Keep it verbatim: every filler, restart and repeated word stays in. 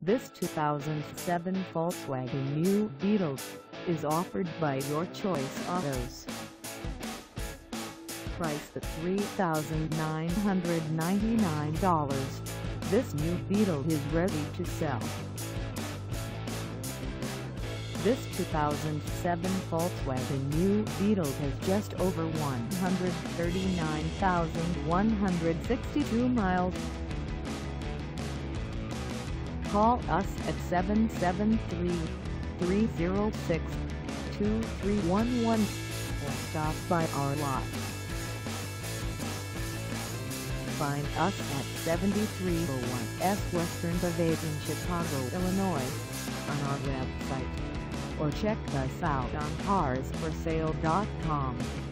This two thousand seven Volkswagen New Beetle is offered by Your Choice Autos. Priced at three thousand nine hundred ninety-nine dollars, this new Beetle is ready to sell. This two thousand seven Volkswagen New Beetle has just over one hundred thirty-nine thousand one hundred sixty-two miles. Call us at seven seven three, three zero six, two three one one or stop by our lot. Find us at seventy-three oh one S Western Ave in Chicago, Illinois, on our website, or check us out on cars for sale dot com.